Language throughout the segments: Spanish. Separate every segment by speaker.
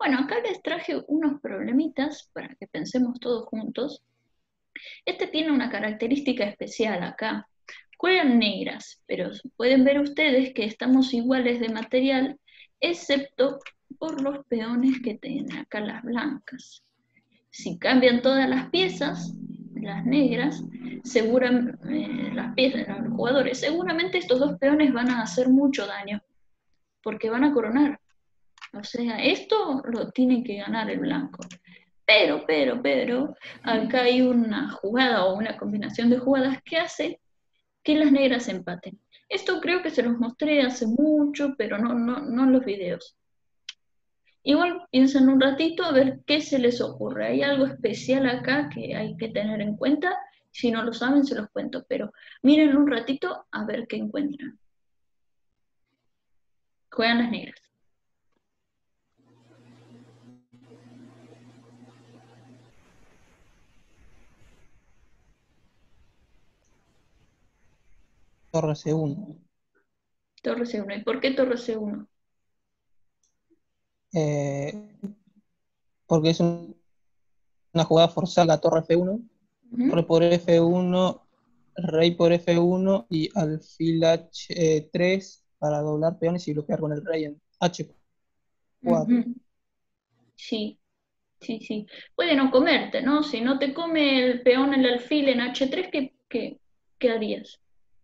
Speaker 1: Bueno, acá les traje unos problemitas para que pensemos todos juntos. Este tiene una característica especial acá. Juegan negras, pero pueden ver ustedes que estamos iguales de material, excepto por los peones que tienen acá las blancas. Si cambian todas las piezas, las negras, las piezas, los jugadores, seguramente estos dos peones van a hacer mucho daño, porque van a coronar. O sea, esto lo tiene que ganar el blanco. Pero, acá hay una jugada o una combinación de jugadas que hace que las negras empaten. Esto creo que se los mostré hace mucho, pero no en los videos. Igual piensen un ratito a ver qué se les ocurre. Hay algo especial acá que hay que tener en cuenta. Si no lo saben, se los cuento, pero miren un ratito a ver qué encuentran. Juegan las negras.
Speaker 2: Torre C1.
Speaker 1: Torre C1. ¿Y por qué torre C1?
Speaker 2: Eh, porque es una jugada forzada la torre F1, torre por F1, rey por F1 y alfil H3 para doblar peones y bloquear con el rey en H4.
Speaker 1: Sí, sí. Puede no comerte, ¿no? Si no te come el peón el alfil en H3, ¿qué harías?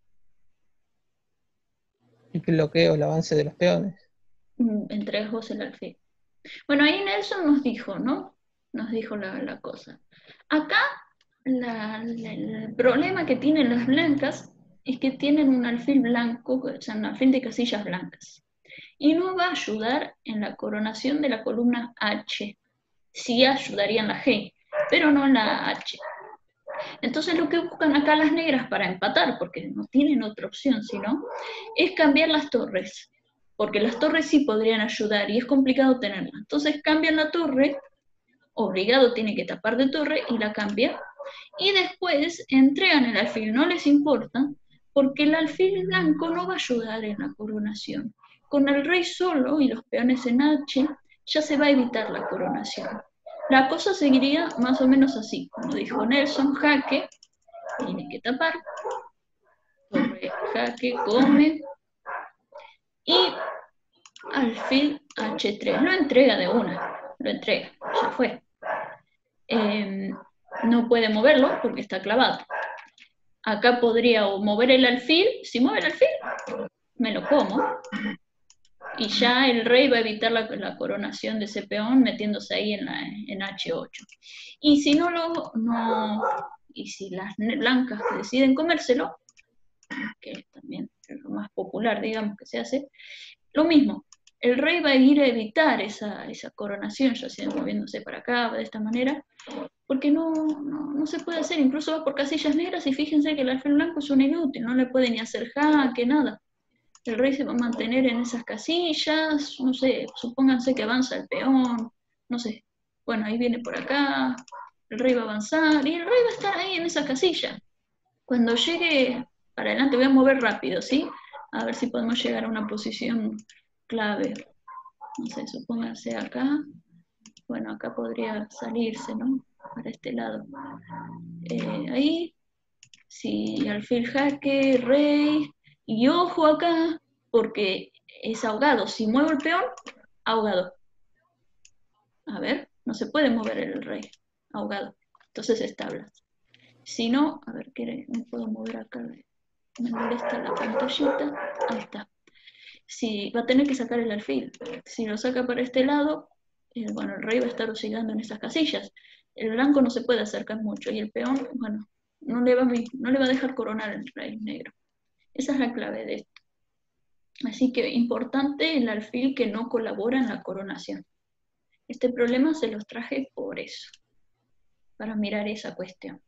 Speaker 2: Y bloqueo el avance de los peones.
Speaker 1: Entregas vos el alfil. Bueno, ahí Nelson nos dijo, ¿no? Nos dijo la cosa. Acá el problema que tienen las blancas es que tienen un alfil blanco, o sea, un alfil de casillas blancas. Y no va a ayudar en la coronación de la columna H. Sí ayudaría en la G, pero no en la H. Entonces lo que buscan acá las negras para empatar, porque no tienen otra opción sino, es cambiar las torres, porque las torres sí podrían ayudar y es complicado tenerlas. Entonces cambian la torre, obligado tiene que tapar de torre y la cambia, y después entregan el alfil, no les importa, porque el alfil blanco no va a ayudar en la coronación. Con el rey solo y los peones en H ya se va a evitar la coronación. La cosa seguiría más o menos así, como dijo Nelson, jaque, tiene que tapar, torre, jaque, come, y alfil H3, lo entrega de una, lo entrega, ya fue. No puede moverlo porque está clavado. Acá podría o mover el alfil, si mueve el alfil, me lo como, y ya el rey va a evitar la coronación de ese peón metiéndose ahí en H8. Y si y si las blancas deciden comérselo, que también es lo más popular, digamos, que se hace, lo mismo, el rey va a ir a evitar esa coronación, ya sea moviéndose para acá, de esta manera, porque no se puede hacer, incluso va por casillas negras y fíjense que el alfil blanco es un inútil, no le puede ni hacer jaque, nada. El rey se va a mantener en esas casillas, no sé, supónganse que avanza el peón, no sé, bueno, ahí viene por acá, el rey va a avanzar y el rey va a estar ahí en esa casilla. Cuando llegue para adelante, voy a mover rápido, ¿sí? A ver si podemos llegar a una posición clave. No sé, supónganse acá. Bueno, acá podría salirse, ¿no? Para este lado. Ahí, sí, alfil jaque, rey. Y ojo acá, porque es ahogado. Si muevo el peón, ahogado. A ver, no se puede mover el rey, ahogado. Entonces es tablas. Si no, a ver, ¿qué me puedo mover acá? Me molesta la pantallita. Ahí está. Si va a tener que sacar el alfil. Si lo saca para este lado, bueno, el rey va a estar oscilando en esas casillas. El blanco no se puede acercar mucho y el peón, bueno, no le va a dejar coronar el rey negro. Esa es la clave de esto. Así que importante el alfil que no colabora en la coronación. Este problema se los traje por eso, para mirar esa cuestión.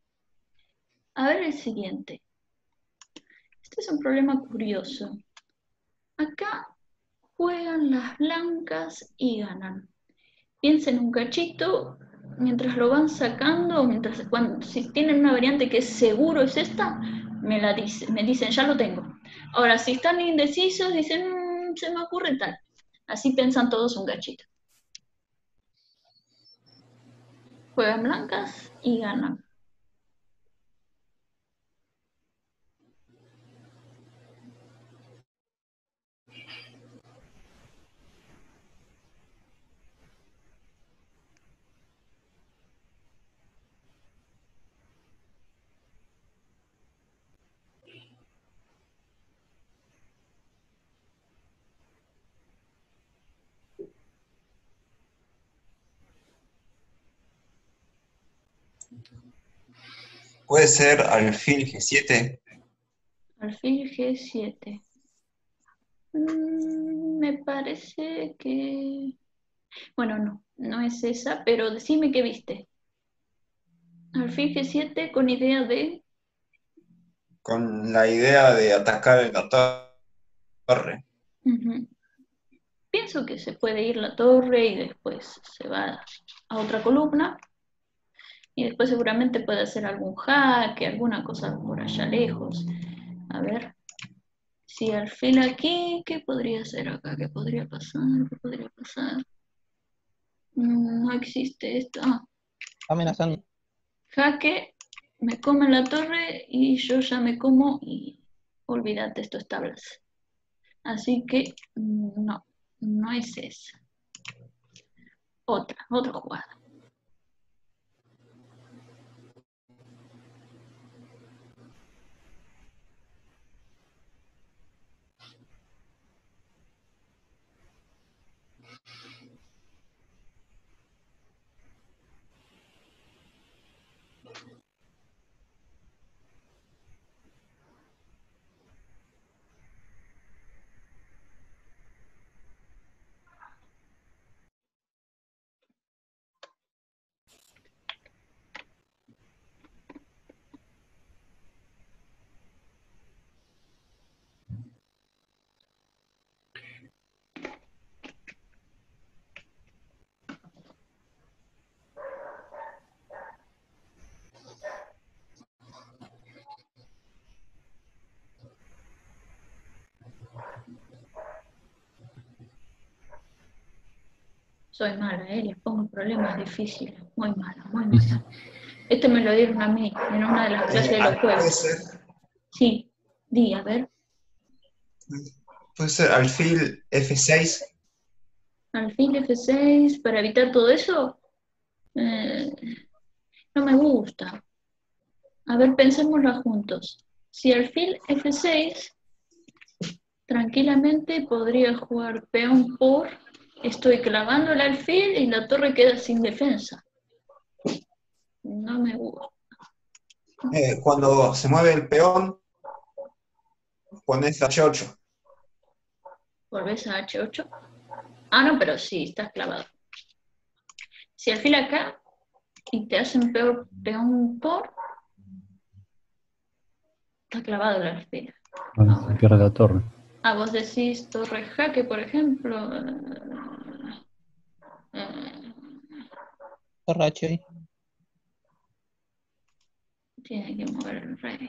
Speaker 1: A ver el siguiente. Este es un problema curioso. Acá juegan las blancas y ganan. Piensen un cachito, mientras lo van sacando, si tienen una variante que seguro es esta, me dicen, ya lo tengo. Ahora, si están indecisos, dicen, se me ocurre tal. Así piensan todos un cachito. Juegan blancas y ganan.
Speaker 3: ¿Puede ser alfil G7?
Speaker 1: Alfil G7. Me parece que... Bueno, no es esa, pero decime qué viste. Alfil G7 con idea de...
Speaker 3: Con la idea de atacar en la torre.
Speaker 1: Pienso que se puede ir la torre y después se va a otra columna. Y después seguramente puede hacer algún jaque, alguna cosa por allá lejos. A ver, si alfil aquí, ¿qué podría hacer acá? ¿Qué podría pasar? ¿Qué podría pasar? No existe esto.
Speaker 2: Amenazando.
Speaker 1: Jaque, me come la torre y yo ya me como y olvídate, esto es tablas. Así que no es esa. Otra jugada. Soy mala, les pongo problemas difíciles. Muy mala, muy mala. Este me lo dieron a mí en una de las clases de los
Speaker 3: ¿Puede
Speaker 1: jueves.
Speaker 3: ser?
Speaker 1: Sí, a ver.
Speaker 3: ¿Puede ser alfil F6?
Speaker 1: Alfil F6 para evitar todo eso. No me gusta. A ver, pensémoslo juntos. Si alfil F6, tranquilamente podría jugar peón por... Estoy clavando el alfil y la torre queda sin defensa. No me gusta.
Speaker 3: Cuando se mueve el peón, pones H8.
Speaker 1: ¿Volvés a H8? Ah, no, pero sí, estás clavado. Si alfil acá y te hacen peón por... Está clavado el alfil.
Speaker 4: Se pierde la torre.
Speaker 1: Vos decís torre jaque, por ejemplo.
Speaker 2: Torre H.
Speaker 1: Tiene que mover el rey.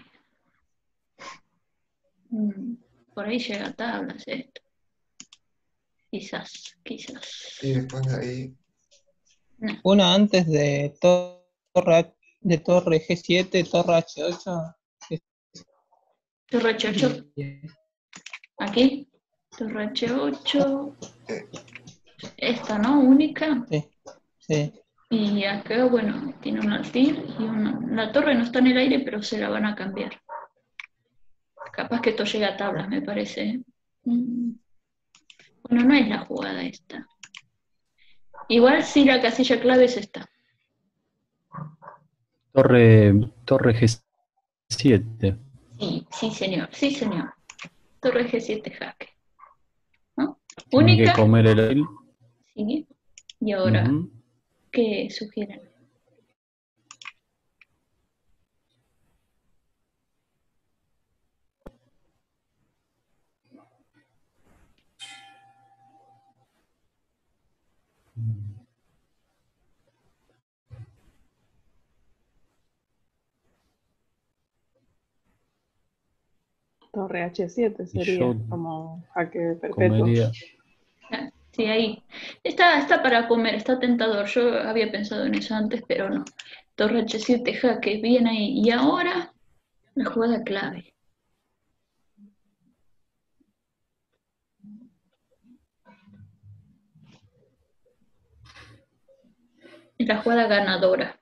Speaker 1: Por ahí llega a tablas esto. Quizás.
Speaker 3: Y después de ahí.
Speaker 1: No.
Speaker 2: Una antes de torre G7, torre H8.
Speaker 1: Torre H8. Aquí. Torre H8. Esta, ¿no? Única.
Speaker 2: Sí.
Speaker 1: Y acá, bueno, tiene un alfil y la torre no está en el aire, pero se la van a cambiar. Capaz que esto llega a tablas, me parece. Bueno, no es la jugada esta. Igual sí la casilla clave es esta.
Speaker 4: Torre G7.
Speaker 1: Sí, señor. Torre G7 jaque. ¿No?
Speaker 4: Tiene
Speaker 1: Única.
Speaker 4: que comer el alfil.
Speaker 1: Sí. Y ahora, ¿qué sugieren?
Speaker 5: Torre H7 sería como jaque perpetuo.
Speaker 4: Comería.
Speaker 1: Sí, ahí. Está para comer, está tentador. Yo había pensado en eso antes, pero no. Torre H7 jaque, bien ahí. Y ahora, la jugada clave. Es la jugada ganadora.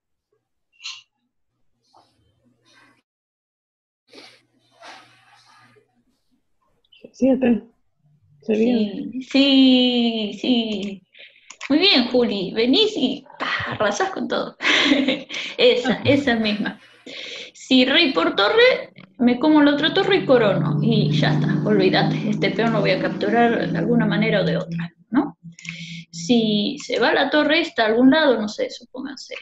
Speaker 5: G7.
Speaker 1: Sí, sí, sí. Muy bien, Juli. Venís y arrasás con todo. Esa misma. Si rey por torre, me como la otra torre y corono. Y ya está, olvídate. Este peón lo voy a capturar de alguna manera o de otra, ¿no? Si se va la torre esta a algún lado, no sé, supónganse,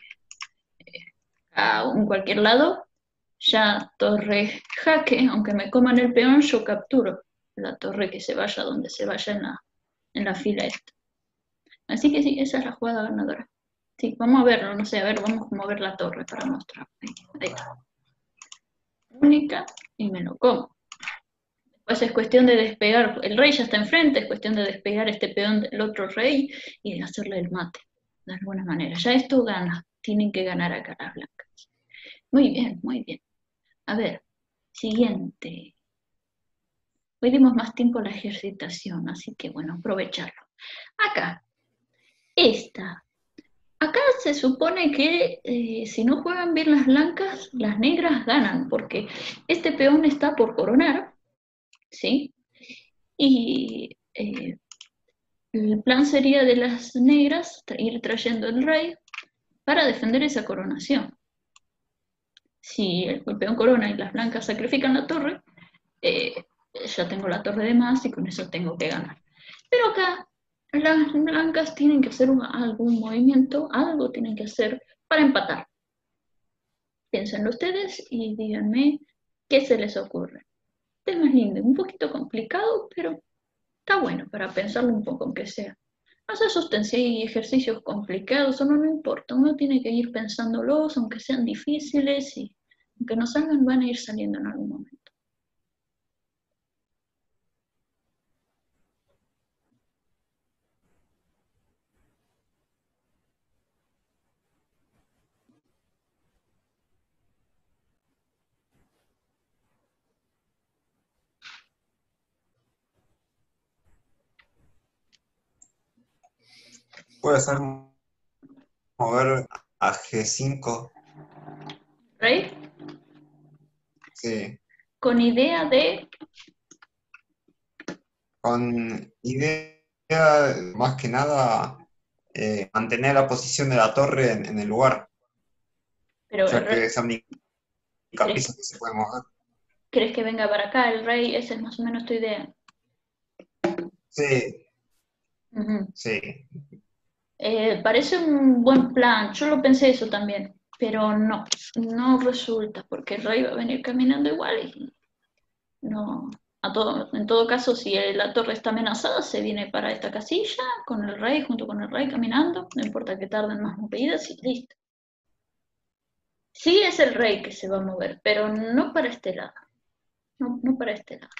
Speaker 1: a cualquier lado, ya torre jaque, aunque me coman el peón, yo capturo la torre que se vaya donde se vaya en la fila esta. Así que sí, esa es la jugada ganadora. Sí, vamos a verlo, no sé, a ver, vamos a mover la torre para mostrar. Ahí está. Única y me lo como. Después es cuestión de despegar, el rey ya está enfrente, es cuestión de despegar este peón del otro rey y de hacerle el mate, de alguna manera. Ya esto gana, tienen que ganar acá las blancas. Muy bien, muy bien. A ver, siguiente. Hoy dimos más tiempo a la ejercitación, así que bueno, aprovecharlo. Acá, esta. Acá se supone que si no juegan bien las blancas, las negras ganan, porque este peón está por coronar, ¿sí? Y el plan sería de las negras ir trayendo el rey para defender esa coronación. Si el peón corona y las blancas sacrifican la torre, ya tengo la torre de más y con eso tengo que ganar. Pero acá las blancas tienen que hacer algún movimiento, algo tienen que hacer para empatar. Piénsenlo ustedes y díganme qué se les ocurre. Tema lindo, un poquito complicado, pero está bueno para pensarlo un poco, aunque sea. No se asusten si hay ejercicios complicados o no, no importa. Uno tiene que ir pensándolos, aunque sean difíciles y aunque no salgan, van a ir saliendo en algún momento.
Speaker 3: Puede ser mover a G5.
Speaker 1: ¿Rey?
Speaker 3: Sí.
Speaker 1: Con idea de...
Speaker 3: Con idea, más que nada, mantener la posición de la torre en el lugar,
Speaker 1: Pero
Speaker 3: ya que es la única
Speaker 1: ¿crees,
Speaker 3: pieza que se puede mover.
Speaker 1: ¿crees que venga para acá el rey? Esa es más o menos tu idea.
Speaker 3: Sí,
Speaker 1: Uh-huh.
Speaker 3: sí.
Speaker 1: Parece un buen plan, yo lo pensé eso también, pero no resulta, porque el rey va a venir caminando igual y no, en todo caso, si la torre está amenazada, se viene para esta casilla con el rey, junto con el rey caminando, no importa que tarden más movidas y listo. Sí es el rey que se va a mover, pero no para este lado, no para este lado.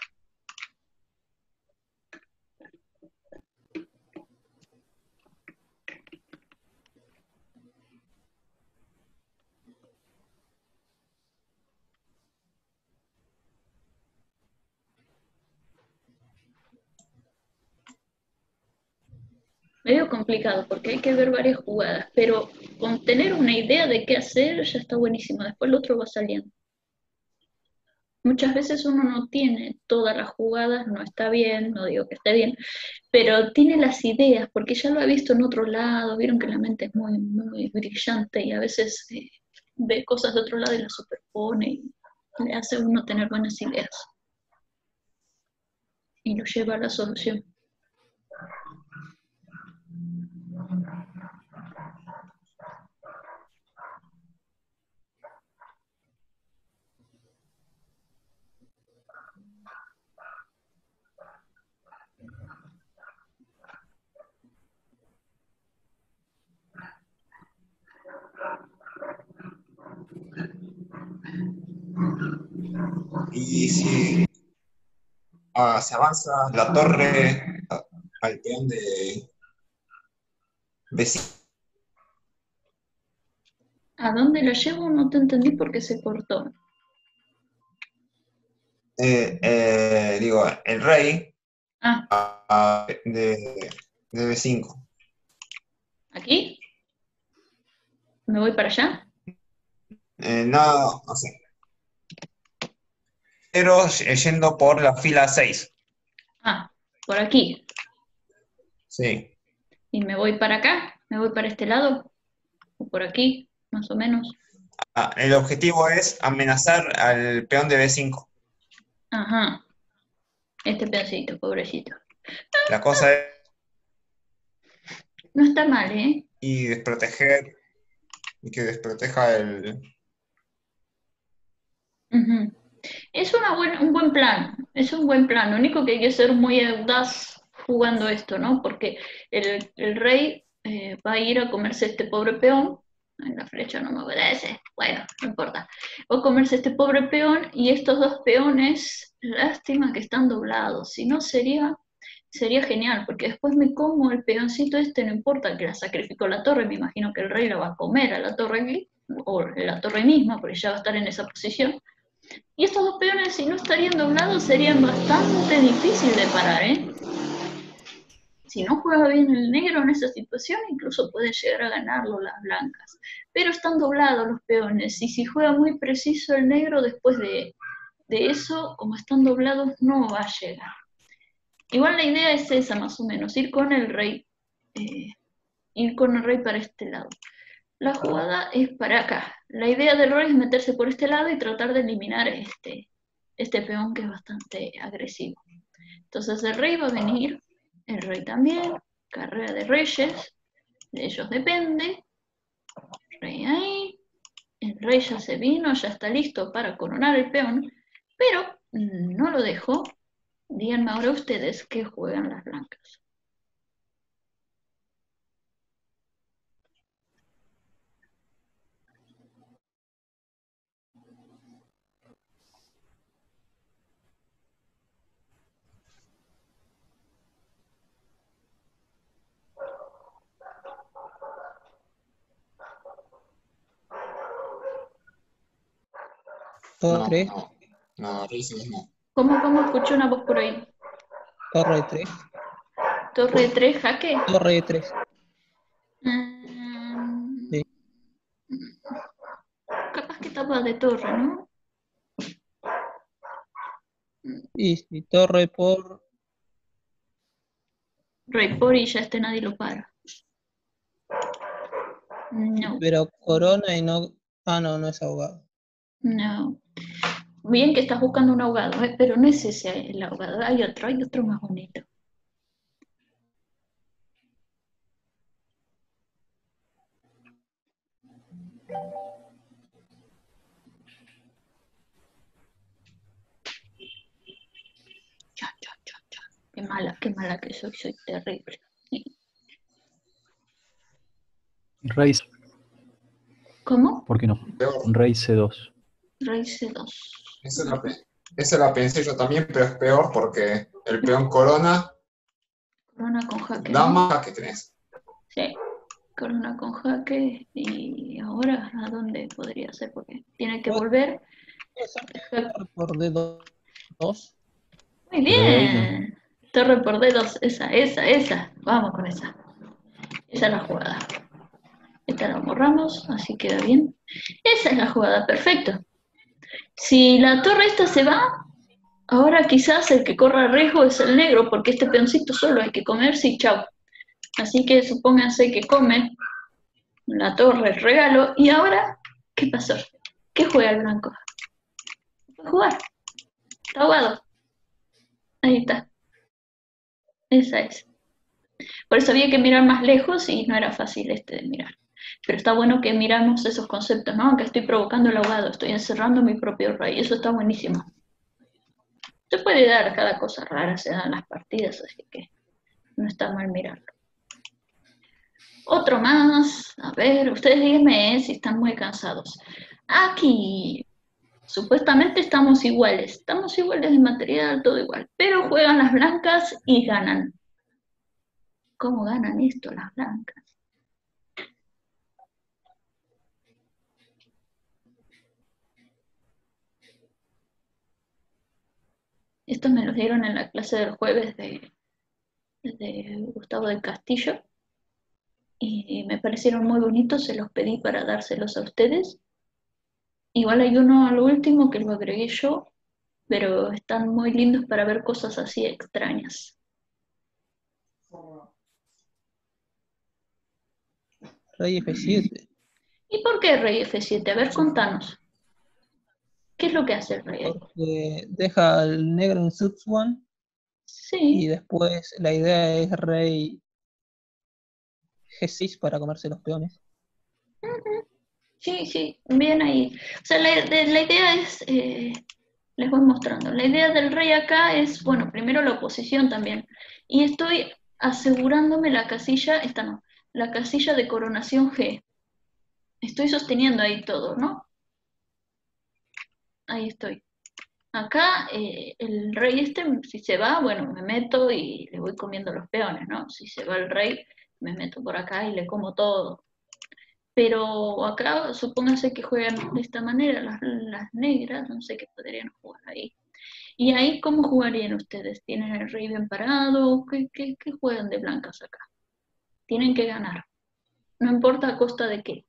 Speaker 1: Medio complicado porque hay que ver varias jugadas, pero con tener una idea de qué hacer ya está buenísimo, después el otro va saliendo. Muchas veces uno no tiene todas las jugadas, no está bien, no digo que esté bien, pero tiene las ideas porque ya lo ha visto en otro lado, vieron que la mente es muy, muy brillante y a veces ve cosas de otro lado y las superpone y le hace a uno tener buenas ideas y lo lleva a la solución.
Speaker 3: Y si se avanza la torre al peón de B5.
Speaker 1: ¿A dónde lo llevo? No te entendí porque se cortó.
Speaker 3: Digo, el rey de B5.
Speaker 1: ¿Aquí? ¿Me voy para allá?
Speaker 3: No, no sé. Pero yendo por la fila 6.
Speaker 1: Por aquí.
Speaker 3: Sí.
Speaker 1: ¿Y me voy para acá? ¿Me voy para este lado? ¿O por aquí, más o menos?
Speaker 3: El objetivo es amenazar al peón de B5.
Speaker 1: Ajá. Este pedancito, pobrecito.
Speaker 3: La cosa es
Speaker 1: No está mal, ¿eh?
Speaker 3: y desproteger, y que desproteja el...
Speaker 1: Ujú. Es un buen plan, es un buen plan. Lo único que hay que ser muy audaz jugando esto, ¿no? Porque el rey va a ir a comerse este pobre peón. Ay, la flecha no me obedece. Bueno, no importa. Va a comerse este pobre peón y estos dos peones, lástima que están doblados. Si no, sería genial, porque después me como el peoncito este, no importa que la sacrificó la torre, me imagino que el rey la va a comer a la torre aquí, o la torre misma, porque ya va a estar en esa posición. Y estos dos peones, si no estarían doblados, serían bastante difíciles de parar, ¿eh? Si no juega bien el negro en esa situación, incluso puede llegar a ganarlo las blancas. Pero están doblados los peones, y si juega muy preciso el negro, después de eso, como están doblados, no va a llegar. Igual la idea es esa, más o menos, ir con el rey para este lado. La jugada es para acá. La idea del rey es meterse por este lado y tratar de eliminar este peón que es bastante agresivo. Entonces el rey va a venir, el rey también, carrera de reyes, de ellos depende. Rey ahí, el rey ya se vino, ya está listo para coronar el peón, pero no lo dejo. Díganme ahora ustedes que juegan las blancas.
Speaker 2: Torre 3,
Speaker 3: No, reyes no.
Speaker 1: ¿Cómo escuché una voz por ahí?
Speaker 2: torre 3,
Speaker 1: Torre 3, jaque.
Speaker 2: torre 3. Sí.
Speaker 1: Capaz que tapa de torre, ¿no?
Speaker 2: Y si torre por...
Speaker 1: Rey por y ya nadie lo para. No,
Speaker 2: Pero corona y no... Ah, no, no es ahogado.
Speaker 1: no. Bien que estás buscando un ahogado, pero no es ese el ahogado. Hay otro más bonito. Ya. Qué mala que soy terrible.
Speaker 4: Rey,
Speaker 1: ¿Cómo?
Speaker 4: ¿por qué no?
Speaker 3: Peor.
Speaker 4: Rey C2.
Speaker 1: Rey C2.
Speaker 3: Esa la pensé yo también, pero es peor porque el peón corona,
Speaker 1: Corona con jaque,
Speaker 3: dama,
Speaker 1: ¿no?
Speaker 3: que tenés.
Speaker 1: Sí. Corona con jaque. Y ahora, ¿a dónde podría ser? Porque tiene que volver.
Speaker 2: Torre por D2.
Speaker 1: Muy
Speaker 4: Pero de ahí
Speaker 1: bien. Torre por dedos, esa. Vamos con esa. Esa es la jugada. Esta la borramos, así queda bien. Esa es la jugada, perfecto. Si la torre esta se va, ahora quizás el que corra riesgo es el negro, porque este peoncito solo hay que comerse y chau. Así que supónganse que come la torre, el regalo, y ahora, ¿qué pasó? ¿Qué juega el blanco? ¿Puede jugar? Está ahogado. Ahí está. Esa es. Por eso había que mirar más lejos y no era fácil de mirar. Pero está bueno que miramos esos conceptos, ¿no? Aunque estoy provocando el ahogado, estoy encerrando mi propio rey. Eso está buenísimo. Se puede dar cada cosa rara, se dan las partidas, así que no está mal mirarlo. Otro más, a ver, ustedes díganme si están muy cansados. Aquí, supuestamente estamos iguales de material, todo igual, pero juegan las blancas y ganan. ¿Cómo ganan esto las blancas? Estos me los dieron en la clase del jueves de Gustavo del Castillo y me parecieron muy bonitos, se los pedí para dárselos a ustedes. Igual hay uno al último que lo agregué yo, pero están muy lindos para ver cosas así extrañas.
Speaker 2: Rey F7.
Speaker 1: ¿Y por qué rey F7? A ver, contanos. ¿Qué es lo que hace el rey ahí?
Speaker 2: Porque deja al negro en Sub One y
Speaker 1: Sí,
Speaker 2: después la idea es rey G6 para comerse los peones.
Speaker 1: sí, bien ahí. O sea, la idea es, les voy mostrando, la idea del rey acá es, bueno, primero la oposición también. Y estoy asegurándome la casilla, esta no, la casilla de coronación G. Estoy sosteniendo ahí todo, ¿no? Ahí estoy. Acá el rey este, si se va, bueno, me meto y le voy comiendo los peones, ¿no? Si se va el rey, me meto por acá y le como todo. Pero acá supóngase que juegan de esta manera, las negras, no sé qué podrían jugar ahí. ¿Y ahí cómo jugarían ustedes? ¿Tienen el rey bien parado? ¿Qué juegan de blancas acá? Tienen que ganar. No importa a costa de qué.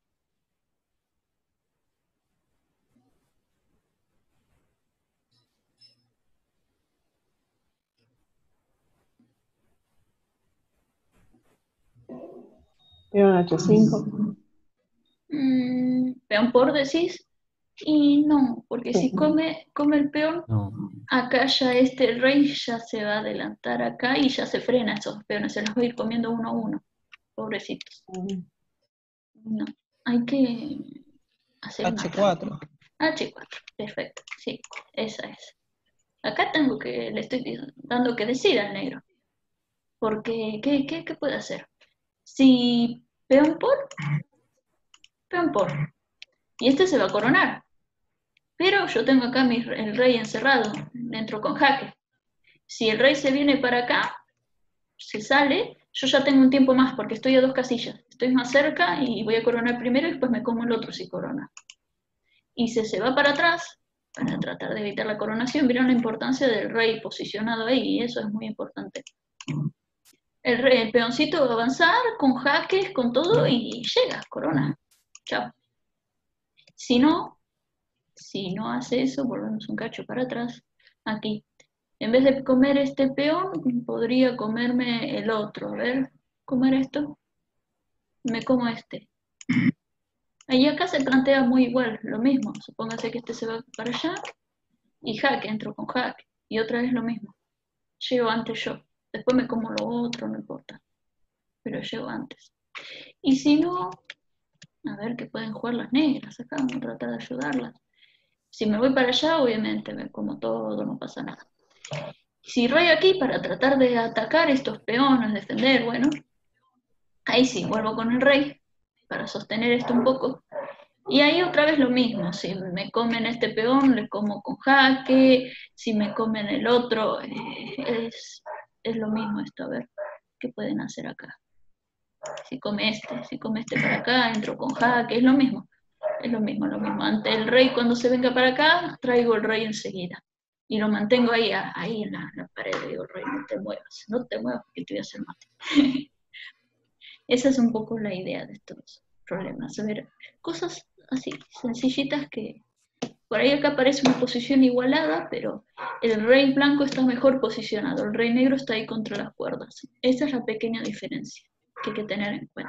Speaker 5: Peón H5.
Speaker 1: Peón por decís. Y no, porque
Speaker 5: Sí.
Speaker 1: si come el peón,
Speaker 4: No.
Speaker 1: acá ya el rey ya se va a adelantar acá y ya se frena esos peones, se los va a ir comiendo uno a uno. Pobrecitos. No, hay que hacer una
Speaker 2: H4.
Speaker 1: H4, perfecto, sí, esa es. Acá le estoy dando que decida al negro. Porque, ¿qué puede hacer? Si peón por. Y este se va a coronar. Pero yo tengo acá el rey encerrado, entro con jaque. Si el rey se viene para acá, se sale, yo ya tengo un tiempo más porque estoy a 2 casillas. Estoy más cerca y voy a coronar primero y después me como el otro si corona. Y si se va para atrás, para tratar de evitar la coronación, vieron la importancia del rey posicionado ahí, y eso es muy importante. El peoncito va a avanzar con jaques, con todo, y llega, corona. Chao. Si no hace eso, volvemos un cacho para atrás. Aquí. En vez de comer este peón, podría comerme el otro. A ver, comer esto. Me como este. Ahí acá se plantea muy igual, lo mismo. Supóngase que este se va para allá y jaque, entro con jaque. Y otra vez lo mismo. Llego antes yo. Después me como lo otro, no importa. Pero llego antes. Y si no, a ver qué pueden jugar las negras acá, vamos a tratar de ayudarlas. Si me voy para allá, obviamente me como todo, no pasa nada. Si rey aquí para tratar de atacar estos peones, defender, bueno, ahí sí, vuelvo con el rey para sostener esto un poco. Y ahí otra vez lo mismo, si me comen este peón, le como con jaque, si me comen el otro, es lo mismo esto, a ver, ¿qué pueden hacer acá? Si come este para acá, entro con jaque, es lo mismo. Ante el rey, cuando se venga para acá, traigo el rey enseguida. Y lo mantengo ahí en la pared. Le digo, rey, no te muevas porque te voy a hacer mate. Esa es un poco la idea de estos problemas. A ver, cosas así, sencillitas que por ahí acá parece una posición igualada, pero el rey blanco está mejor posicionado, el rey negro está ahí contra las cuerdas. Esa es la pequeña diferencia que hay que tener en cuenta.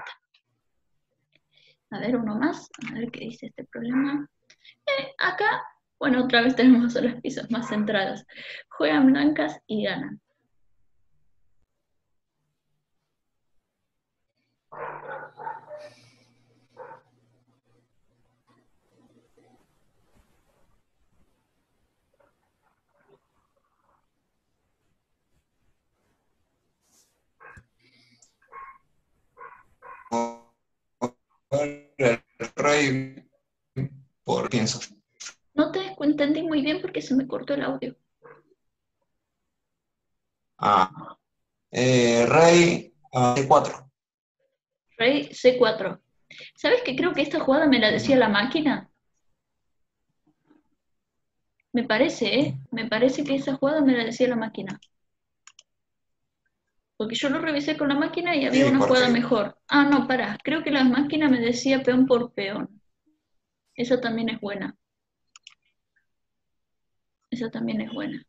Speaker 1: A ver, uno más, a ver qué dice este problema. Acá, bueno, otra vez tenemos a las piezas más centradas. Juegan blancas y ganan.
Speaker 3: El rey por pienso.
Speaker 1: No te entendí muy bien porque se me cortó el audio.
Speaker 3: Rey C4.
Speaker 1: Rey C4. ¿Sabes que creo que esta jugada me la decía la máquina? Me parece, ¿eh? Me parece que esa jugada me la decía la máquina. Porque yo lo revisé con la máquina y había
Speaker 3: Sí,
Speaker 1: una jugada
Speaker 3: porque
Speaker 1: mejor. Ah, no, pará. Creo que la máquina me decía peón por peón. Esa también es buena. Esa también es buena.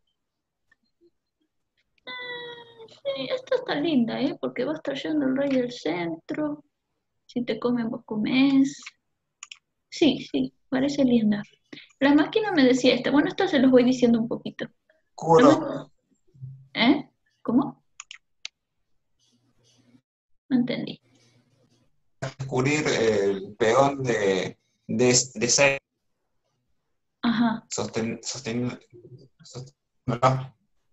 Speaker 1: Sí, esta está linda, ¿eh? Porque vas trayendo el rey del centro. Si te comen, vos comés. Sí, sí, parece linda. La máquina me decía esta. Bueno, esta se los voy diciendo un poquito.
Speaker 3: cubro,
Speaker 1: ¿Eh? ¿Cómo? No entendí.
Speaker 3: descubrir el peón de 6,
Speaker 1: Ajá,
Speaker 3: ¿verdad?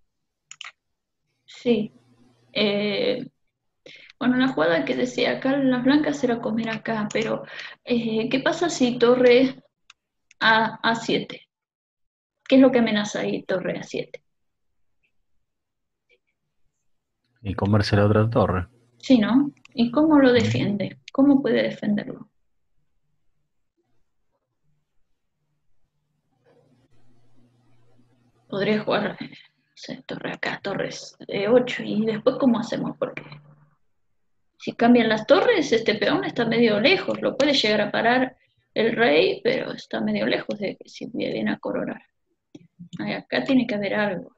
Speaker 1: sí. Bueno, la jugada que decía acá las blancas era comer acá, pero ¿qué pasa si torre A7? ¿Qué es lo que amenaza ahí torre A7?
Speaker 4: Y comerse la otra torre.
Speaker 1: Sí, ¿no? ¿Y cómo lo defiende? ¿Cómo puede defenderlo? Podría jugar, no sé, torre acá, torres 8, y después ¿cómo hacemos? Porque si cambian las torres, este peón está medio lejos, lo puede llegar a parar el rey, pero está medio lejos de que si viene a coronar. Ay, acá tiene que haber algo.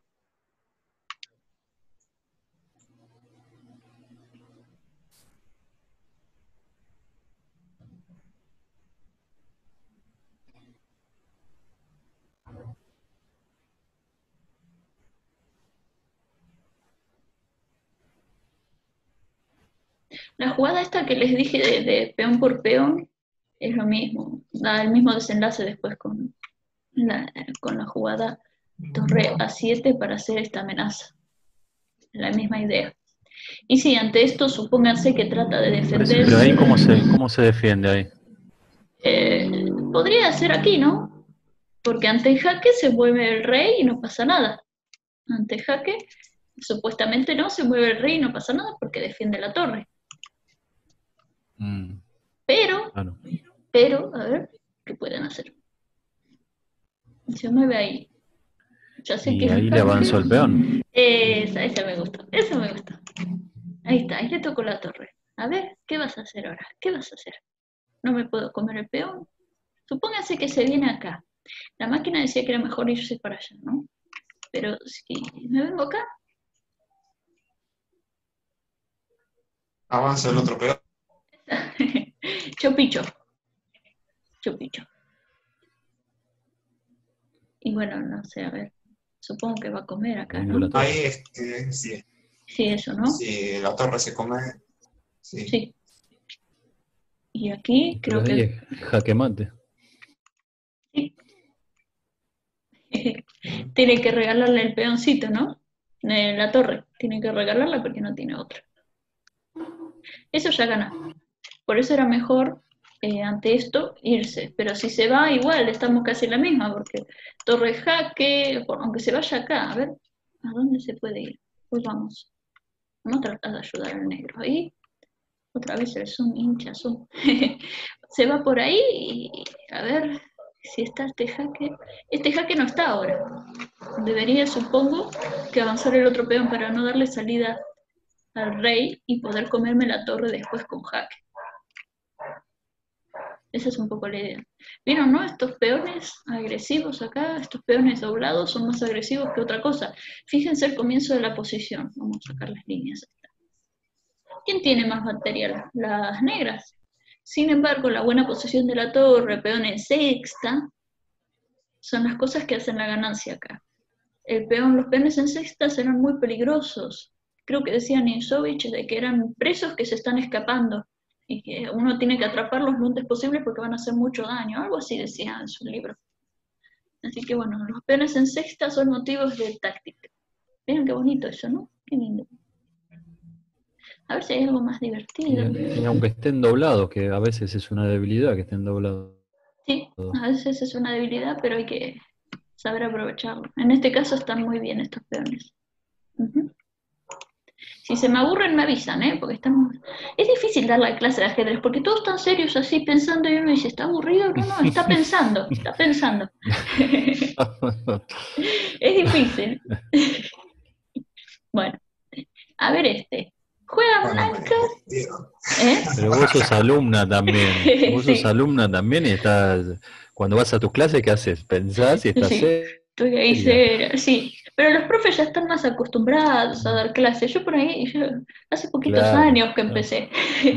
Speaker 1: La jugada esta que les dije de peón por peón es lo mismo, da el mismo desenlace después con la jugada torre A7 para hacer esta amenaza. La misma idea. Y si ante esto supónganse que trata de
Speaker 4: Pero ahí
Speaker 1: defenderse,
Speaker 4: cómo se defiende ahí.
Speaker 1: podría ser aquí, ¿no? Porque ante jaque se mueve el rey y no pasa nada. Ante jaque, supuestamente no, se mueve el rey y no pasa nada porque defiende la torre. Pero,
Speaker 4: Claro.
Speaker 1: a ver, ¿qué pueden hacer? Se mueve ahí. Ya sé que
Speaker 4: Y ahí le avanzó el peón.
Speaker 1: esa me gustó, esa me gustó. Ahí está, ahí le tocó la torre. A ver, ¿qué vas a hacer ahora? ¿Qué vas a hacer? No me puedo comer el peón. Supóngase que se viene acá. La máquina decía que era mejor irse para allá, ¿no? Pero si me vengo acá,
Speaker 3: Avanza el otro peón.
Speaker 1: chopicho. Chopicho. Y bueno, no sé, a ver. Supongo que va a comer acá,
Speaker 4: Lindo
Speaker 1: ¿no?
Speaker 4: la torre.
Speaker 3: Ahí, sí,
Speaker 1: Sí, eso, ¿no?
Speaker 3: si la torre se come, sí.
Speaker 1: Sí. Y aquí
Speaker 4: Pero
Speaker 1: creo
Speaker 4: ahí
Speaker 1: que
Speaker 4: es jaque mate.
Speaker 1: sí. Tiene que regalarle el peoncito, ¿no? La torre. Tiene que regalarla porque no tiene otra. Eso ya gana. Por eso era mejor ante esto irse. Pero si se va, igual estamos casi en la misma, porque torre jaque, aunque se vaya acá, a ver, ¿a dónde se puede ir? Pues vamos. Vamos a tratar de ayudar al negro. Ahí, otra vez el zoom, hincha zoom. Se va por ahí y a ver si está este jaque. Este jaque no está ahora. Debería, supongo, que avanzar el otro peón para no darle salida al rey y poder comerme la torre después con jaque. Esa es un poco la idea. ¿Vieron, no? Estos peones agresivos acá, estos peones doblados son más agresivos que otra cosa. Fíjense el comienzo de la posición. Vamos a sacar las líneas. ¿Quién tiene más material? Las negras. Sin embargo, la buena posición de la torre, peón en sexta, son las cosas que hacen la ganancia acá. Los peones en sexta eran muy peligrosos. Creo que decía Ninsovich de que eran presos que se están escapando y que uno tiene que atraparlos lo antes posible porque van a hacer mucho daño. Algo así decía en su libro. Así que bueno, los peones en sexta son motivos de táctica. Miren qué bonito eso, ¿no? Qué lindo. A ver si hay algo más divertido.
Speaker 4: Y aunque estén doblados, que a veces es una debilidad que estén doblados.
Speaker 1: Sí, a veces es una debilidad, pero hay que saber aprovecharlo. En este caso están muy bien estos peones. Si se me aburren me avisan, porque estamos... Es difícil dar la clase de ajedrez, porque todos están serios así pensando y uno dice, ¿está aburrido? No, está pensando, está pensando. Es difícil. Bueno, a ver Juegan blancas.
Speaker 4: Pero vos sos alumna también. Vos sos
Speaker 1: Sí.
Speaker 4: alumna también y estás... Cuando vas a tus clases, ¿qué haces? ¿Pensás y estás
Speaker 1: Sí, estoy ahí seria, sí. Pero los profes ya están más acostumbrados a dar clases. Yo por ahí, hace poquitos años que empecé.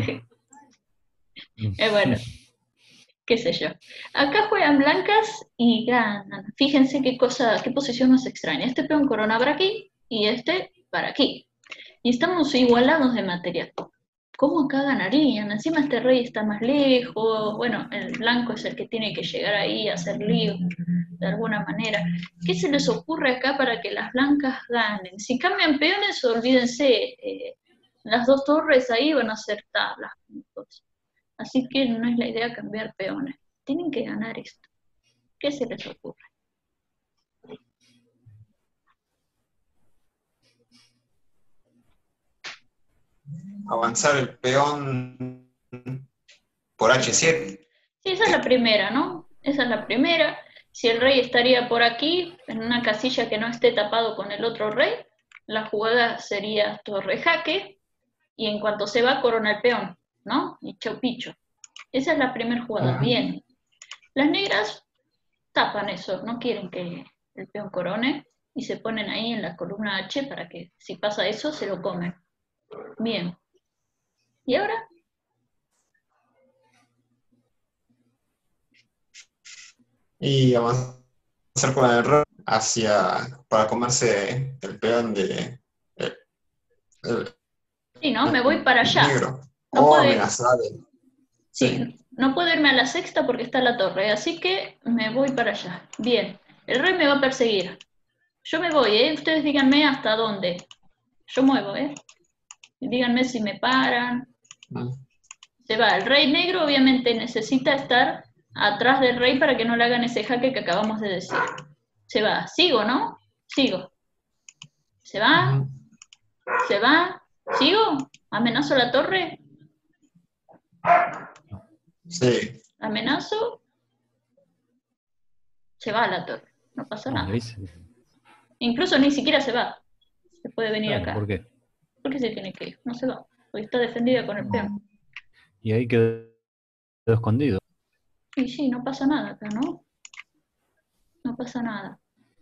Speaker 1: Bueno, qué sé yo. Acá juegan blancas y ganan. Fíjense qué posición más extraña. Este peón corona para aquí y este para aquí. Y estamos igualados de material. ¿Cómo acá ganarían? Encima este rey está más lejos. Bueno, el blanco es el que tiene que llegar ahí a hacer lío de alguna manera. ¿Qué se les ocurre acá para que las blancas ganen? Si cambian peones, olvídense, las dos torres ahí van a ser tablas. Así que no es la idea cambiar peones. Tienen que ganar esto. ¿Qué se les ocurre?
Speaker 3: Avanzar el peón por H7.
Speaker 1: Sí, esa es la primera, ¿no? Esa es la primera. Si el rey estaría por aquí, en una casilla que no esté tapado con el otro rey, la jugada sería torre jaque, y en cuanto se va, corona el peón, ¿no? Y chau picho. Esa es la primera jugada, bien. Las negras tapan eso, no quieren que el peón corone, y se ponen ahí en la columna H para que si pasa eso, se lo comen. Bien. ¿Y ahora?
Speaker 3: Y avanzar con el rey para comerse el peón de...
Speaker 1: Sí, ¿no? Me voy para allá.
Speaker 3: Negro.
Speaker 1: No puedo
Speaker 3: amenazar.
Speaker 1: Sí, no puedo irme a la sexta porque está la torre, así que me voy para allá. Bien, el rey me va a perseguir. Yo me voy, Ustedes díganme hasta dónde. Yo muevo, Díganme si me paran. Se va. El rey negro obviamente necesita estar atrás del rey para que no le hagan ese jaque que acabamos de decir. Se va. Sigo, ¿no? Sigo. Se va. Se va. ¿Sigo? ¿Amenazo la torre?
Speaker 3: Sí.
Speaker 1: ¿Amenazo? Se va a la torre. No pasa nada. Incluso ni siquiera se va. Se puede venir acá.
Speaker 4: ¿Por qué?
Speaker 1: ¿Por qué se tiene que ir? No se va. Porque está defendida con el peón.
Speaker 4: Y ahí quedó escondido.
Speaker 1: Y sí, no pasa nada acá, ¿no? No pasa nada.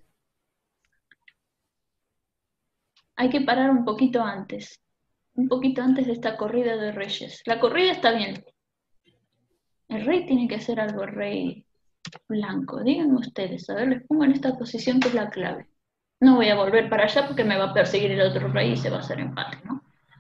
Speaker 1: Hay que parar un poquito antes. Un poquito antes de esta corrida de reyes. La corrida está bien. El rey tiene que hacer algo, el rey blanco. Díganme ustedes. A ver, les pongo en esta posición que es la clave. No voy a volver para allá porque me va a perseguir el otro rey y se va a hacer empate, ¿no?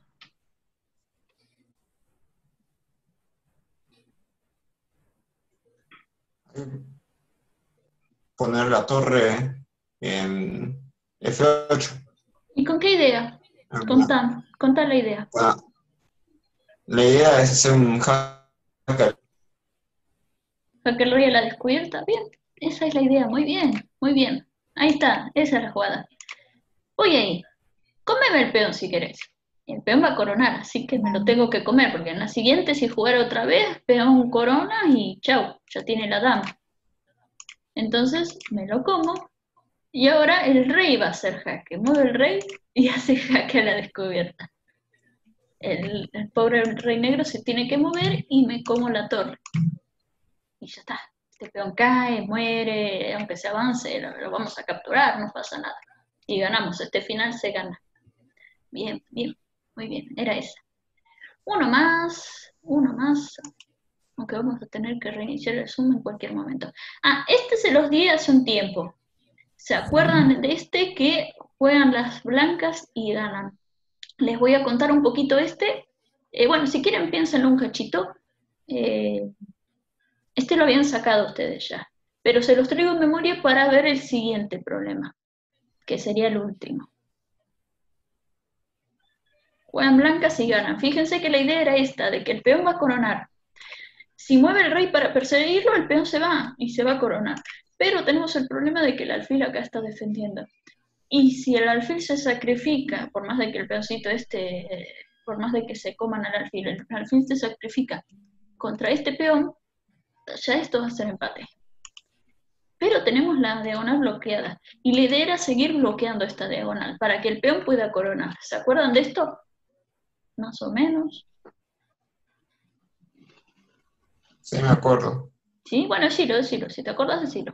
Speaker 3: Poner la torre en F8.
Speaker 1: ¿Y con qué idea? Contá la idea.
Speaker 3: Bueno, la idea es hacer un jaque.
Speaker 1: Jaque el rey a la descubierta. Bien, esa es la idea. Muy bien, muy bien. Ahí está, esa es la jugada. Voy ahí. Cómeme el peón si querés. El peón va a coronar, así que me lo tengo que comer, porque en la siguiente, si jugara otra vez, peón corona y chau, ya tiene la dama. Entonces me lo como, y ahora el rey va a hacer jaque. Mueve el rey y hace jaque a la descubierta. El pobre rey negro se tiene que mover y me como la torre. Y ya está. Este peón cae, muere, aunque se avance, lo vamos a capturar, no pasa nada. Y ganamos, este final se gana. Bien, bien, muy bien, era esa. Uno más, aunque vamos a tener que reiniciar el Zoom en cualquier momento. Este se los di hace un tiempo. ¿Se acuerdan de este que juegan las blancas y ganan? Les voy a contar un poquito bueno, si quieren piénsenlo un cachito. Este lo habían sacado ustedes ya, pero se los traigo en memoria para ver el siguiente problema, que sería el último. Juegan blancas y ganan. Fíjense que la idea era esta, de que el peón va a coronar. Si mueve el rey para perseguirlo, el peón se va y se va a coronar. Pero tenemos el problema de que el alfil acá está defendiendo. Y si el alfil se sacrifica, por más de que el peoncito por más de que se coman al alfil, el alfil se sacrifica contra este peón, ya esto va a ser empate. Pero tenemos la diagonal bloqueada, y la idea era seguir bloqueando esta diagonal, para que el peón pueda coronar. ¿Se acuerdan de esto? Más o menos.
Speaker 3: Sí, me acuerdo.
Speaker 1: Sí, bueno, decilo, si te acordás, decilo.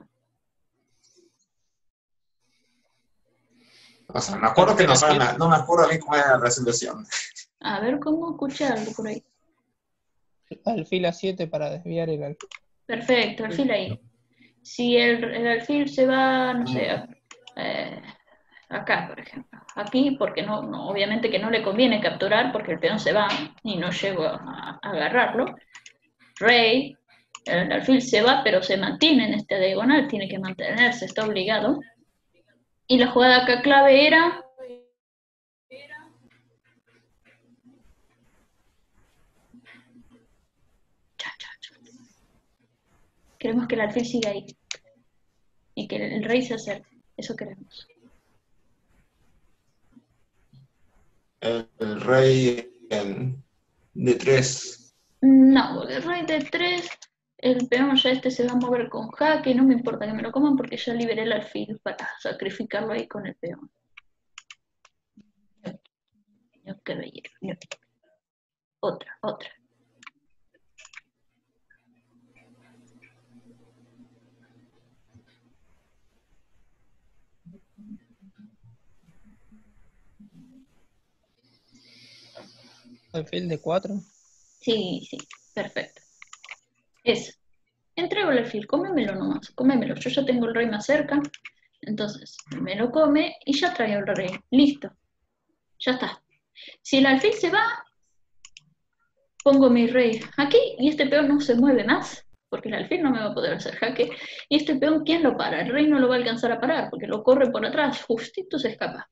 Speaker 3: O sea, me acuerdo que no me acuerdo bien cómo era la resolución.
Speaker 1: A ver, ¿cómo escuché algo por ahí?
Speaker 2: Alfil A7 para desviar el alfil.
Speaker 1: Perfecto, alfil ahí. Si el alfil se va, no sé, acá, por ejemplo. Aquí, porque no, obviamente que no le conviene capturar porque el peón se va y no llego a agarrarlo. Rey, el alfil se va, pero se mantiene en esta diagonal, tiene que mantenerse, está obligado. Y la jugada acá clave era... Queremos que el alfil siga ahí. Y que el rey se acerque. Eso queremos.
Speaker 3: El rey en D3.
Speaker 1: No, porque el rey D3, el peón ya se va a mover con jaque, no me importa que me lo coman porque ya liberé el alfil para sacrificarlo ahí con el peón. No, qué belleza. No. Otra.
Speaker 2: Alfil D4.
Speaker 1: Sí, perfecto. Eso. Entrego el alfil, cómemelo nomás, cómemelo. Yo ya tengo el rey más cerca, entonces me lo come y ya traigo el rey. Listo. Ya está. Si el alfil se va, pongo mi rey aquí y este peón no se mueve más, porque el alfil no me va a poder hacer jaque. Y este peón, ¿quién lo para? El rey no lo va a alcanzar a parar, porque lo corre por atrás, justito se escapa.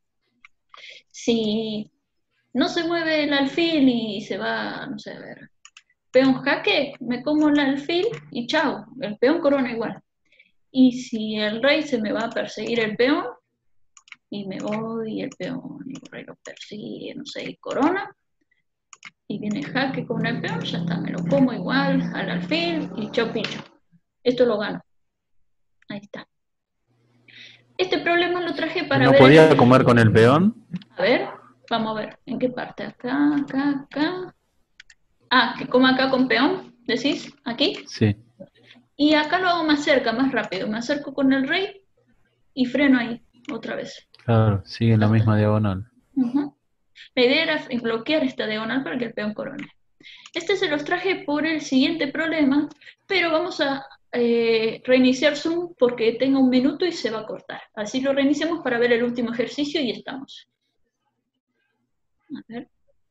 Speaker 1: Si no se mueve el alfil y se va, no sé, a ver, peón jaque, me como el alfil y chao, el peón corona igual. Y si el rey se me va a perseguir el peón, y me voy y el peón y el rey lo persigue, no sé, y corona, y viene jaque con el peón, ya está, me lo como igual al alfil y chau pincho. Esto lo gano. Ahí está. Este problema lo traje para
Speaker 4: ¿No
Speaker 1: ver...
Speaker 4: podía comer con el peón?
Speaker 1: A ver, vamos a ver, ¿en qué parte? Acá, acá, acá. Ah, que coma acá con peón, ¿decís? ¿Aquí?
Speaker 4: Sí.
Speaker 1: Y acá lo hago más cerca, más rápido. Me acerco con el rey y freno ahí, otra vez.
Speaker 4: Claro, sigue en la misma diagonal.
Speaker 1: La idea era bloquear esta diagonal para que el peón corone. Este se los traje por el siguiente problema, pero vamos a reiniciar Zoom porque tenga un minuto y se va a cortar. Así lo reiniciamos para ver el último ejercicio y estamos. A ver.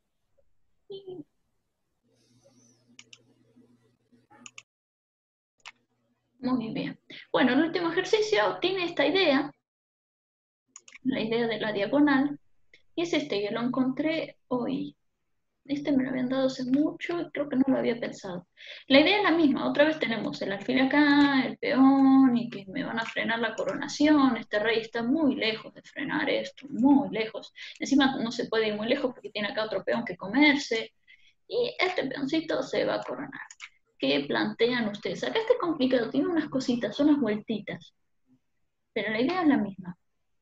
Speaker 1: Muy bien. Bueno, el último ejercicio tiene esta idea, la idea de la diagonal, y es este, yo lo encontré hoy. Este me lo habían dado hace mucho y creo que no lo había pensado. La idea es la misma, otra vez tenemos el alfil acá, el peón, y que me van a frenar la coronación. Este rey está muy lejos de frenar esto, muy lejos. Encima no se puede ir muy lejos porque tiene acá otro peón que comerse, y este peoncito se va a coronar. ¿Qué plantean ustedes? Acá está complicado, tiene unas cositas, unas vueltitas, pero la idea es la misma.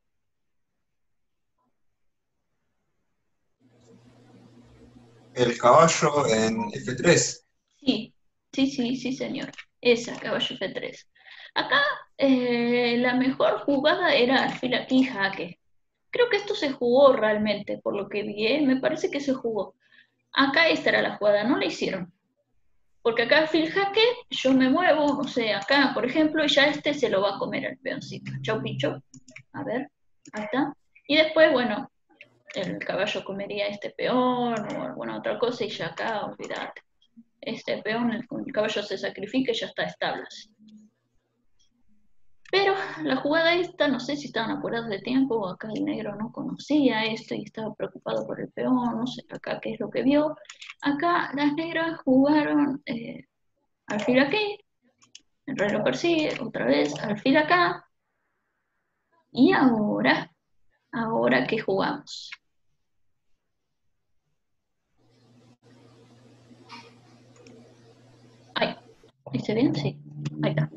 Speaker 3: El caballo en F3.
Speaker 1: Sí, señor. Esa, caballo F3. Acá la mejor jugada era alfil aquí, jaque. Creo que esto se jugó realmente, por lo que vi, me parece que se jugó. Acá esta era la jugada, no la hicieron. Porque acá alfil jaque, yo me muevo, no sé, acá, por ejemplo, y ya este se lo va a comer el peoncito. Chau, picho. A ver, ahí está. Y después, bueno, el caballo comería este peón o alguna otra cosa y ya acá, olvidate. Este peón, el caballo se sacrifica y ya está establas. Pero la jugada esta, no sé si estaban apurados de tiempo o acá el negro no conocía esto y estaba preocupado por el peón, no sé acá qué es lo que vio. Acá las negras jugaron alfil aquí, el rey lo persigue, otra vez alfil acá, y ahora Ahora, ¿qué jugamos? Ay, ¿hice bien? Sí. Ahí está.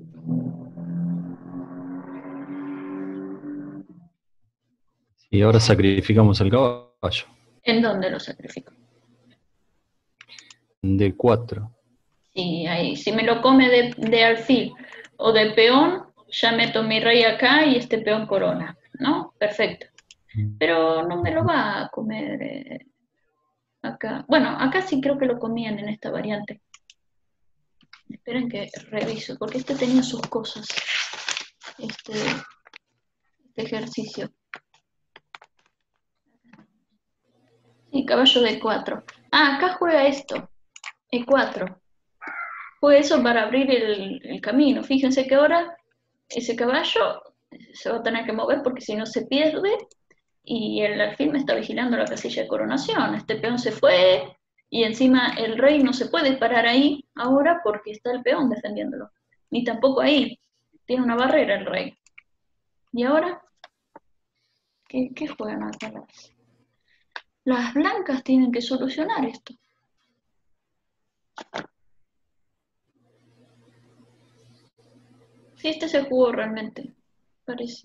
Speaker 4: Y ahora sacrificamos el caballo.
Speaker 1: ¿En dónde lo sacrifico?
Speaker 4: De 4.
Speaker 1: Sí, ahí. Si me lo come de alfil o de peón, ya meto mi rey acá y este peón corona, ¿no? Perfecto. Pero no me lo va a comer acá. Bueno, acá sí creo que lo comían en esta variante. Esperen que reviso, porque este tenía sus cosas. Este ejercicio. Sí, caballo de 4. Ah, acá juega esto. E4. Juega eso para abrir el camino. Fíjense que ahora ese caballo se va a tener que mover porque si no se pierde. Y el alfil me está vigilando la casilla de coronación. Este peón se fue y encima el rey no se puede parar ahí ahora porque está el peón defendiéndolo. Ni tampoco ahí. Tiene una barrera el rey. ¿Y ahora? ¿Qué juegan acá? Las blancas tienen que solucionar esto. Sí, este se jugó realmente, parece.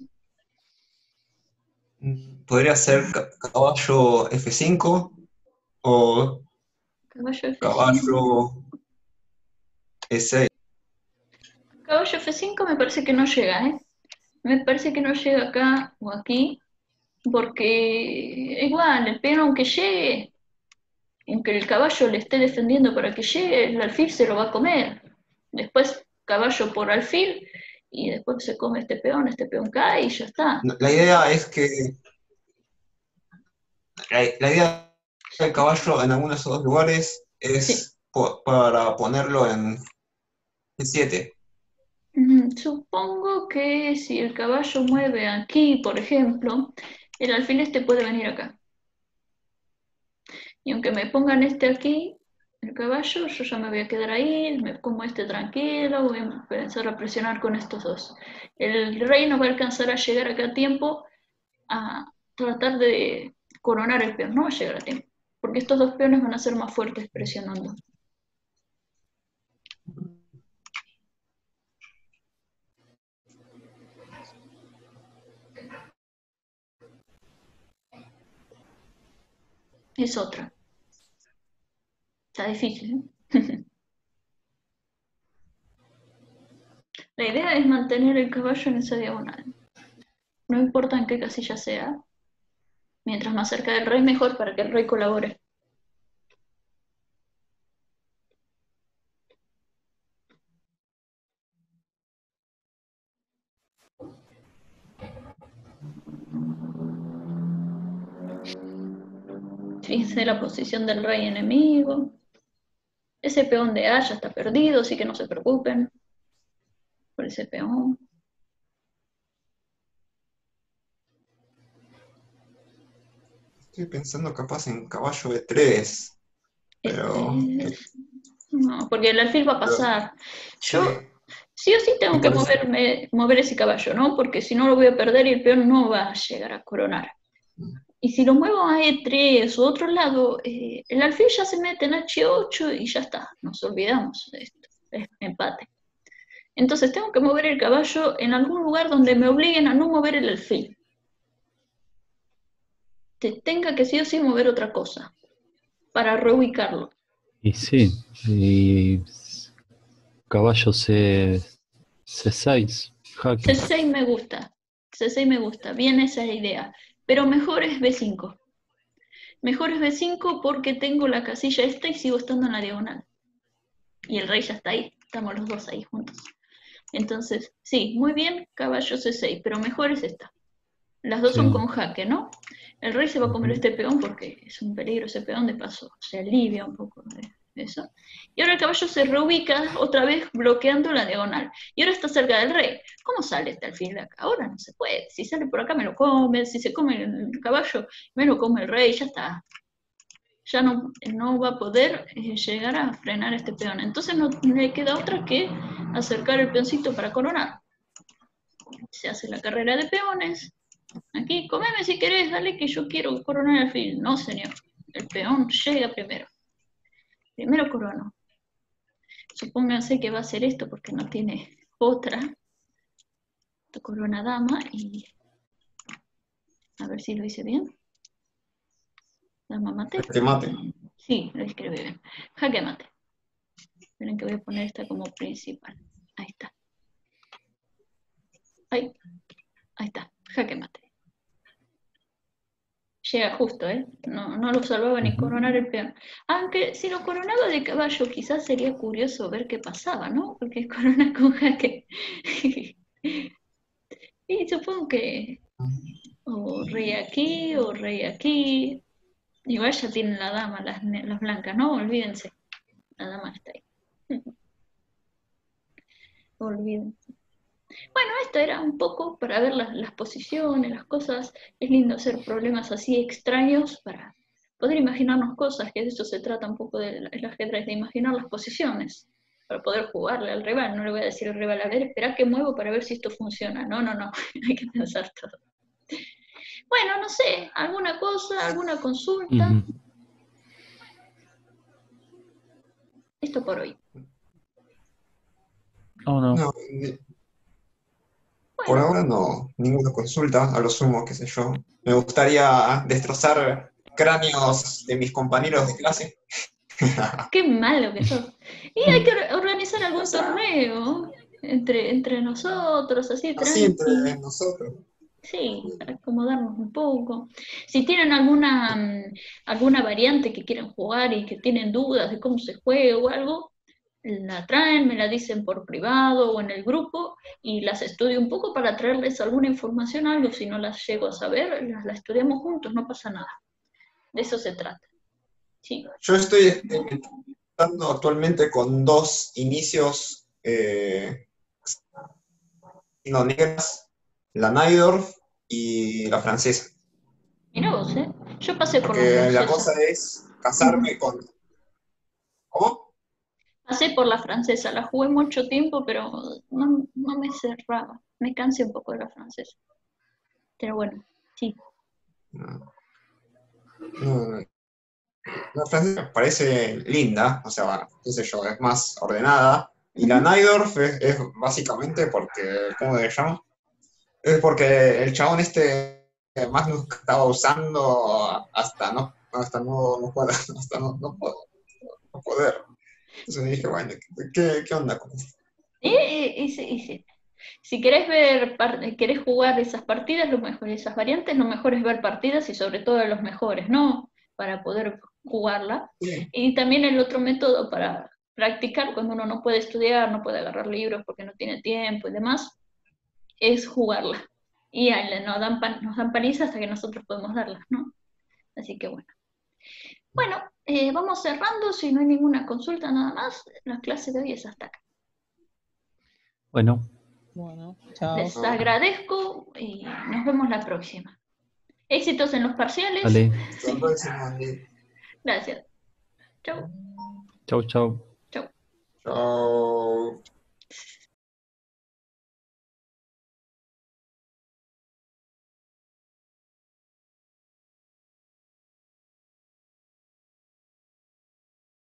Speaker 3: Podría ser caballo F5 o
Speaker 1: Caballo F5.
Speaker 3: caballo E6.
Speaker 1: Caballo F5 me parece que no llega, ¿eh? Me parece que no llega acá o aquí, porque igual, el peón aunque llegue, aunque el caballo le esté defendiendo para que llegue, el alfil se lo va a comer. Después caballo por alfil y después se come este peón cae y ya está.
Speaker 3: La idea es que la idea del caballo en alguno de esos dos lugares es
Speaker 1: Sí.
Speaker 3: para ponerlo en 7.
Speaker 1: Supongo que si el caballo mueve aquí, por ejemplo, el alfil este puede venir acá. Y aunque me pongan este aquí, el caballo, yo ya me voy a quedar ahí, me como este tranquilo, voy a empezar a presionar con estos dos. El rey no va a alcanzar a llegar acá a tiempo a tratar de coronar el peón, no va a llegar a tiempo, porque estos dos peones van a ser más fuertes presionando. Es otra. Está difícil, ¿eh? La idea es mantener el caballo en esa diagonal. No importa en qué casilla sea. Mientras más cerca del rey, mejor para que el rey colabore. Fíjense la posición del rey enemigo. Ese peón de A ya está perdido, así que no se preocupen por ese peón.
Speaker 3: Estoy pensando capaz en caballo E3, pero...
Speaker 1: No, porque el alfil va a pasar. Yo sí o sí tengo que mover ese caballo, ¿no? Porque si no lo voy a perder y el peón no va a llegar a coronar. Y si lo muevo a E3 o otro lado, el alfil ya se mete en H8 y ya está, nos olvidamos de esto, es empate. Entonces tengo que mover el caballo en algún lugar donde me obliguen a no mover el alfil. Que tenga que sí o sí mover otra cosa, para reubicarlo.
Speaker 4: Y sí, y caballo C6, jaque.
Speaker 1: C6 me gusta, C6 me gusta, bien esa idea, pero mejor es B5. Mejor es B5 porque tengo la casilla esta y sigo estando en la diagonal. Y el rey ya está ahí, estamos los dos ahí juntos. Entonces, sí, muy bien, caballo C6, pero mejor es esta. Las dos son con jaque, ¿no? El rey se va a comer este peón porque es un peligro ese peón, de paso se alivia un poco de eso. Y ahora el caballo se reubica otra vez bloqueando la diagonal. Y ahora está cerca del rey. ¿Cómo sale este alfil de acá? Ahora no se puede. Si sale por acá me lo come, si se come el caballo me lo come el rey, ya está. Ya no va a poder llegar a frenar este peón. Entonces no le queda otra que acercar el peoncito para coronar. Se hace la carrera de peones. Aquí, comeme si querés, dale que yo quiero coronar el alfil. No, señor. El peón llega primero. Primero corono. Supónganse que va a hacer esto porque no tiene otra. Corona dama y... A ver si lo hice bien. Dama mate.
Speaker 3: Jaque mate.
Speaker 1: Sí, lo escribí bien. Jaque mate. Esperen que voy a poner esta como principal. Ahí está. Ahí está. Jaque mate. Llega justo, ¿eh? No lo salvaba ni coronar el peón. Aunque si lo coronaba de caballo, quizás sería curioso ver qué pasaba, ¿no? Porque corona con jaque. Y supongo que o rey aquí o rey aquí. Igual ya tienen la dama, las blancas, ¿no? Olvídense. La dama está ahí. Olvídense. Bueno, esto era un poco para ver las posiciones, las cosas. Es lindo hacer problemas así extraños para poder imaginarnos cosas, que de eso se trata un poco del ajedrez, de imaginar las posiciones, para poder jugarle al rival. No le voy a decir al rival, a ver, espera que muevo para ver si esto funciona. No, hay que pensar todo. Bueno, no sé, alguna cosa, alguna consulta. Esto por hoy.
Speaker 4: No.
Speaker 3: Por ahora no, ninguna consulta, a lo sumo, qué sé yo. Me gustaría destrozar cráneos de mis compañeros de clase.
Speaker 1: Qué malo que sos. Y hay que organizar algún torneo entre nosotros, así
Speaker 3: Así entre
Speaker 1: tranqui.
Speaker 3: nosotros.
Speaker 1: Sí, para acomodarnos un poco. Si tienen alguna variante que quieran jugar y que tienen dudas de cómo se juega o algo, la traen, me la dicen por privado o en el grupo y las estudio un poco para traerles alguna información, algo. Si no las llego a saber, la estudiamos juntos, no pasa nada. De eso se trata. Sí.
Speaker 3: Yo estoy experimentando actualmente con 2 inicios negras, la Najdorf y la francesa.
Speaker 1: Mirá vos, yo pasé por la
Speaker 3: Porque
Speaker 1: francesa.
Speaker 3: la cosa es casarme con... ¿Cómo?
Speaker 1: Pasé por la francesa, la jugué mucho tiempo, pero no me cerraba. Me cansé un poco de la francesa. Pero bueno, sí.
Speaker 3: No, la francesa me parece linda, o sea, bueno, qué sé yo, es más ordenada. Y la Najdorf es básicamente porque, ¿cómo se llama? Es porque el chabón Magnus estaba usando hasta no poder, hasta no poder. Entonces me dije, bueno, ¿qué onda con esto?
Speaker 1: Sí. Si querés querés jugar esas partidas, lo mejor, esas variantes, lo mejor es ver partidas y sobre todo de los mejores, ¿no? Para poder jugarla.
Speaker 3: Sí.
Speaker 1: Y también el otro método para practicar cuando uno no puede estudiar, no puede agarrar libros porque no tiene tiempo y demás, es jugarla. Y nos dan paliza hasta que nosotros podemos darlas, ¿no? Así que bueno. Bueno, vamos cerrando, si no hay ninguna consulta nada más, la clase de hoy es hasta acá.
Speaker 4: Bueno,
Speaker 2: chao.
Speaker 1: Les agradezco y nos vemos la próxima. Éxitos en los parciales.
Speaker 4: dale.
Speaker 3: Hasta la próxima.
Speaker 1: Gracias. Chau.
Speaker 4: Chau.
Speaker 1: Chau.
Speaker 3: Chao.